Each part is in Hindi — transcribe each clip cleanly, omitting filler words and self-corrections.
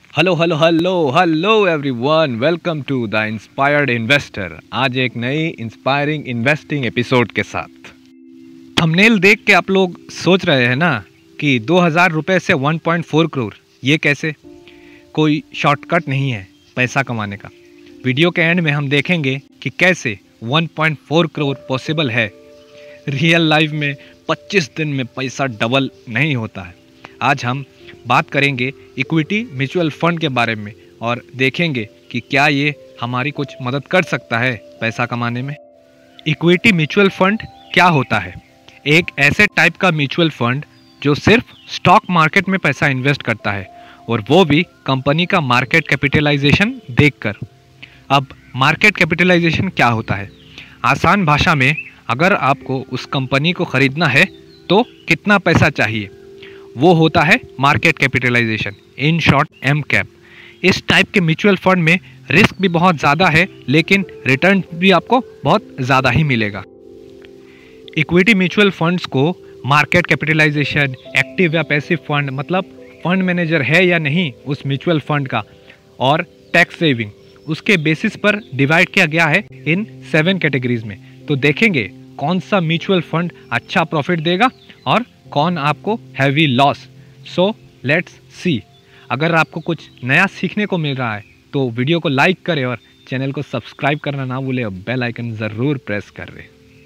Hello hello hello hello everyone, welcome to the inspired investor. आज एक नई इंस्पायरिंग इन्वेस्टिंग एपिसोड के साथ। थंबनेल देख के आप लोग सोच रहे हैं ना कि 2000 रुपये से 1.4 करोड़, ये कैसे? कोई शॉर्टकट नहीं है पैसा कमाने का। वीडियो के एंड में हम देखेंगे कि कैसे 1.4 करोड़ पॉसिबल है। रियल लाइफ में 25 दिन में पैसा डबल नहीं होता है। आज हम बात करेंगे इक्विटी म्यूचुअल फंड के बारे में और देखेंगे कि क्या ये हमारी कुछ मदद कर सकता है पैसा कमाने में। इक्विटी म्यूचुअल फंड क्या होता है? एक ऐसे टाइप का म्यूचुअल फंड जो सिर्फ स्टॉक मार्केट में पैसा इन्वेस्ट करता है, और वो भी कंपनी का मार्केट कैपिटलाइजेशन देखकर। अब मार्केट कैपिटलाइजेशन क्या होता है? आसान भाषा में, अगर आपको उस कंपनी को खरीदना है तो कितना पैसा चाहिए, वो होता है market capitalisation, in short M Kapp. इस टाइप के म्यूचुअल फंड में रिस्क भी बहुत ज़्यादा है, लेकिन रिटर्न भी आपको बहुत ज़्यादा ही मिलेगा। इक्विटी म्यूचुअल फंड्स को मार्केट कैपिटलाइजेशन, एक्टिव या पैसिव फंड, मतलब फंड मैनेजर है या नहीं उस म्यूचुअल फंड का, और टैक्स सेविंग, उसके बेसिस पर डिवाइड किया गया है इन 7 कैटेगरीज में। तो देखेंगे कौन सा म्यूचुअल फंड अच्छा प्रॉफिट देगा और कौन आपको heavy loss. So let's see. अगर आपको कुछ नया सीखने को मिल रहा है तो वीडियो को लाइक करें और चैनल को सब्सक्राइब करना ना भूलें और बेल आइकन ज़रूर प्रेस करें।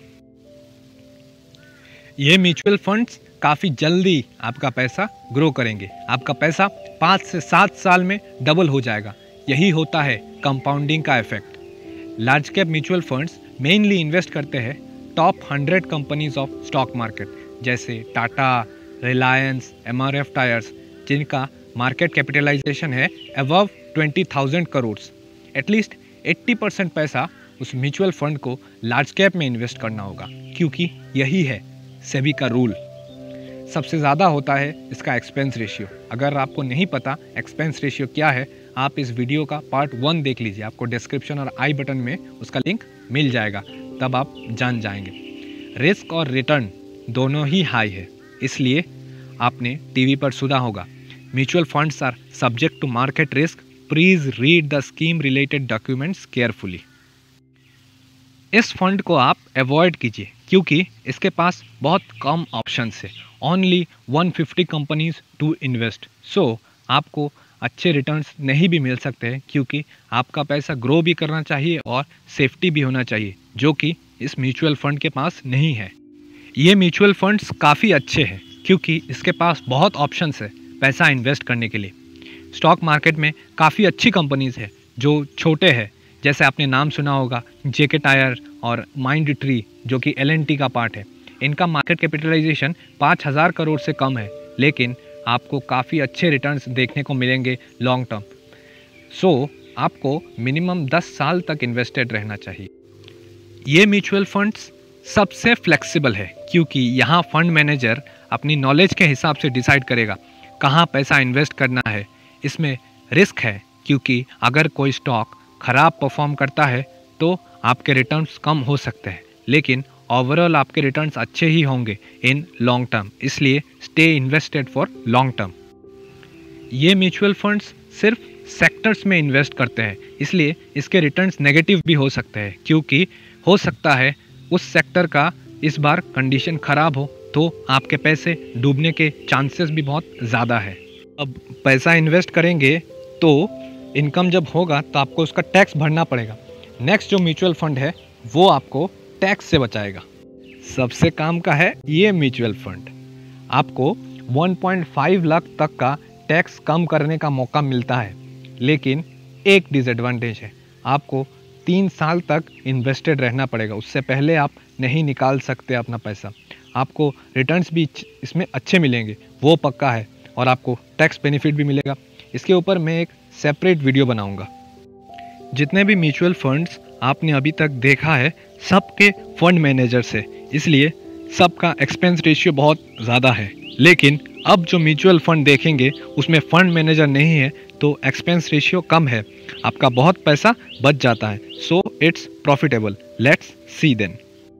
ये म्यूचुअल फंड्स काफ़ी जल्दी आपका पैसा ग्रो करेंगे। आपका पैसा 5 से 7 साल में डबल हो जाएगा। यही होता है कंपाउंडिंग का effect. Large cap mutual funds mainly invest करते हैं top 100 companies of stock market, जैसे टाटा, रिलायंस, एमआरएफ टायर्स, जिनका मार्केट कैपिटलाइजेशन है अबव 20,000 करोड़। एटलीस्ट 80% पैसा उस म्यूचुअल फंड को लार्ज कैप में इन्वेस्ट करना होगा, क्योंकि यही है सेबी का रूल। सबसे ज़्यादा होता है इसका एक्सपेंस रेशियो। अगर आपको नहीं पता एक्सपेंस रेशियो क्या है, आप इस वीडियो का पार्ट 1 देख लीजिए। आपको डिस्क्रिप्शन और आई बटन में उसका लिंक मिल जाएगा, तब आप जान जाएंगे। रिस्क और रिटर्न दोनों ही हाई है, इसलिए आपने टीवी पर सुना होगा, mutual funds are subject to market risk, please read the scheme related documents carefully. इस फंड को आप अवॉइड कीजिए, क्योंकि इसके पास बहुत कम ऑप्शंस है, ओनली 150 कंपनीज टू इन्वेस्ट। सो आपको अच्छे रिटर्न्स नहीं भी मिल सकते हैं, क्योंकि आपका पैसा ग्रो भी करना चाहिए और सेफ्टी भी होना चाहिए, जो कि इस म्यूचुअल फंड के पास नहीं है। ये म्यूचुअल फंड्स काफ़ी अच्छे हैं क्योंकि इसके पास बहुत ऑप्शंस है पैसा इन्वेस्ट करने के लिए। स्टॉक मार्केट में काफ़ी अच्छी कंपनीज़ है जो छोटे हैं, जैसे आपने नाम सुना होगा जेके टायर और माइंड ट्री, जो कि एलएनटी का पार्ट है। इनका मार्केट कैपिटलाइजेशन 5,000 करोड़ से कम है, लेकिन आपको काफ़ी अच्छे रिटर्न्स देखने को मिलेंगे लॉन्ग टर्म। सो आपको मिनिमम 10 साल तक इन्वेस्टेड रहना चाहिए। ये म्यूचुअल फंड्स सबसे फ्लेक्सिबल है, क्योंकि यहाँ फंड मैनेजर अपनी नॉलेज के हिसाब से डिसाइड करेगा कहाँ पैसा इन्वेस्ट करना है। इसमें रिस्क है, क्योंकि अगर कोई स्टॉक खराब परफॉर्म करता है तो आपके रिटर्न्स कम हो सकते हैं, लेकिन ओवरऑल आपके रिटर्न्स अच्छे ही होंगे इन लॉन्ग टर्म। इसलिए stay invested for long term. ये म्यूचुअल फंड्स सिर्फ सेक्टर्स में इन्वेस्ट करते हैं, इसलिए इसके रिटर्न्स नेगेटिव भी हो सकते हैं, क्योंकि हो सकता है उस सेक्टर का इस बार कंडीशन ख़राब हो तो आपके पैसे डूबने के चांसेस भी बहुत ज़्यादा है। अब पैसा इन्वेस्ट करेंगे तो इनकम जब होगा तो आपको उसका टैक्स भरना पड़ेगा। नेक्स्ट जो म्यूचुअल फंड है वो आपको टैक्स से बचाएगा। सबसे काम का है ये म्यूचुअल फंड। आपको 1.5 लाख तक का टैक्स कम करने का मौका मिलता है, लेकिन एक डिसएडवांटेज है, आपको 3 साल तक इन्वेस्टेड रहना पड़ेगा। उससे पहले आप नहीं निकाल सकते अपना पैसा। आपको रिटर्न्स भी इसमें अच्छे मिलेंगे, वो पक्का है, और आपको टैक्स बेनिफिट भी मिलेगा। इसके ऊपर मैं एक सेपरेट वीडियो बनाऊंगा। जितने भी म्यूचुअल फंड्स आपने अभी तक देखा है, सबके फंड मैनेजर से, इसलिए सबका एक्सपेंस रेशियो बहुत ज़्यादा है। लेकिन अब जो म्यूचुअल फंड देखेंगे उसमें फंड मैनेजर नहीं है, तो एक्सपेंस रेशियो कम है, आपका बहुत पैसा बच जाता है। So it's profitable. Let's see then.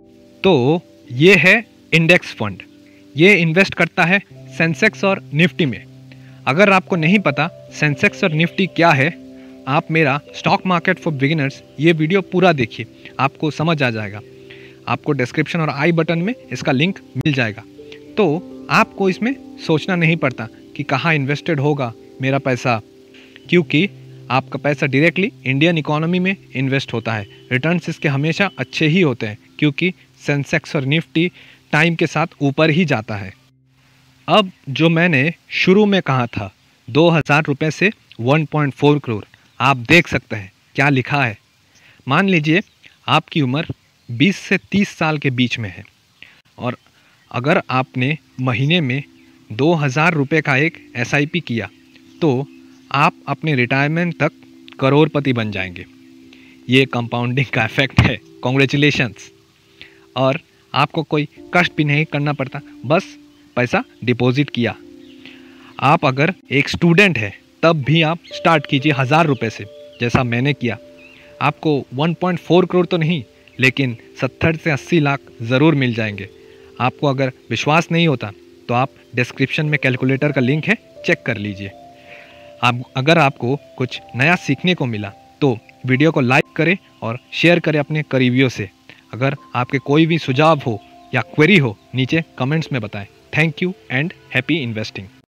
तो ये है इंडेक्स फंड। ये इन्वेस्ट करता है सेंसेक्स और निफ्टी में। अगर आपको नहीं पता सेंसेक्स और निफ्टी क्या है, आप मेरा स्टॉक मार्केट फॉर बिगिनर्स ये वीडियो पूरा देखिए, आपको समझ आ जाएगा। आपको डिस्क्रिप्शन और आई बटन में इसका लिंक मिल जाएगा। तो आपको इसमें सोचना नहीं पड़ता कि कहाँ इन्वेस्टेड होगा मेरा पैसा, क्योंकि आपका पैसा डायरेक्टली इंडियन इकोनॉमी में इन्वेस्ट होता है। रिटर्न्स इसके हमेशा अच्छे ही होते हैं, क्योंकि सेंसेक्स और निफ्टी टाइम के साथ ऊपर ही जाता है। अब जो मैंने शुरू में कहा था 2000 रुपये से 1.4 करोड़, आप देख सकते हैं क्या लिखा है। मान लीजिए आपकी उम्र 20 से 30 साल के बीच में है और अगर आपने महीने में 2000 रुपये का एक SIP किया तो आप अपने रिटायरमेंट तक करोड़पति बन जाएंगे। ये कंपाउंडिंग का इफेक्ट है। कॉन्ग्रेचुलेशंस। और आपको कोई कष्ट भी नहीं करना पड़ता, बस पैसा डिपॉजिट किया। आप अगर एक स्टूडेंट है तब भी आप स्टार्ट कीजिए 1000 रुपये से, जैसा मैंने किया। आपको 1.4 करोड़ तो नहीं, लेकिन 70 से 80 लाख ज़रूर मिल जाएंगे। आपको अगर विश्वास नहीं होता तो आप डिस्क्रिप्शन में कैलकुलेटर का लिंक है, चेक कर लीजिए। अगर आपको कुछ नया सीखने को मिला तो वीडियो को लाइक करें और शेयर करें अपने करीबियों से। अगर आपके कोई भी सुझाव हो या क्वेरी हो, नीचे कमेंट्स में बताएं। Thank you and happy investing.